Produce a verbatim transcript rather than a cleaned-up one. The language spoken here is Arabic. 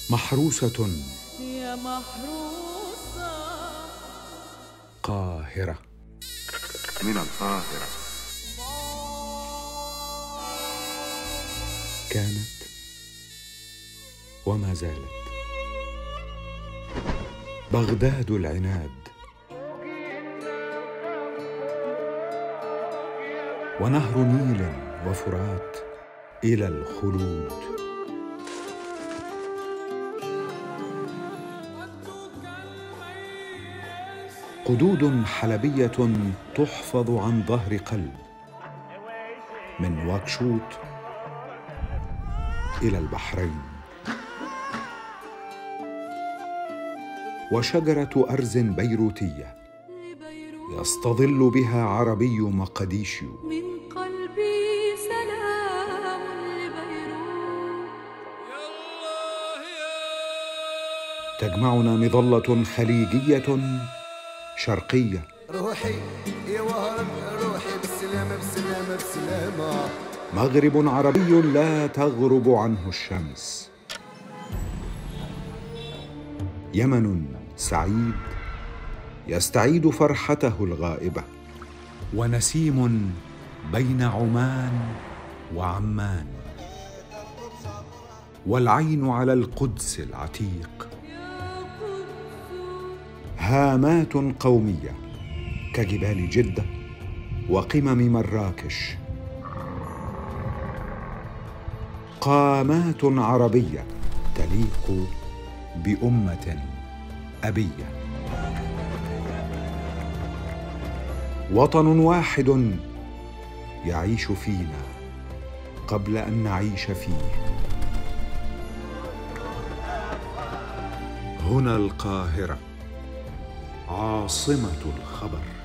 محروسة يا محروسة قاهرة. من القاهرة. كانت وما زالت بغداد العناد، ونهر نيل وفرات إلى الخلود. قدود حلبية تحفظ عن ظهر قلب، من واكشوط إلى البحرين. وشجرة أرز بيروتية يستظل بها عربي مقديشيو. من قلبي سلام لبيروت. تجمعنا مظلة خليجية شرقية. روحي يا وهرب روحي بالسلامة بالسلامة بالسلامة. مغرب عربي لا تغرب عنه الشمس. يمن سعيد يستعيد فرحته الغائبة. ونسيم بين عمان وعمان. والعين على القدس العتيق. هامات قومية كجبال جدة وقمم مراكش. قامات عربية تليق بأمة أبية. وطن واحد يعيش فينا قبل أن نعيش فيه. هنا القاهرة، عاصمة الخبر.